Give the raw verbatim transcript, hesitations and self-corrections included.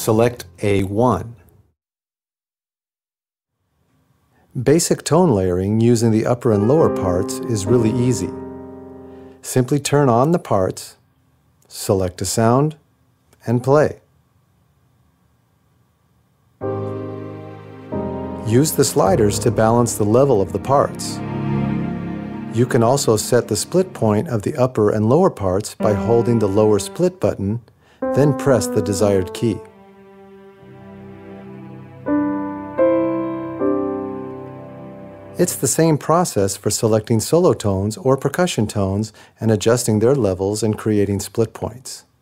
Select A one. Basic tone layering using the upper and lower parts is really easy. Simply turn on the parts, select a sound, and play. Use the sliders to balance the level of the parts. You can also set the split point of the upper and lower parts by holding the lower split button, then press the desired key. It's the same process for selecting solo tones or percussion tones and adjusting their levels and creating split points.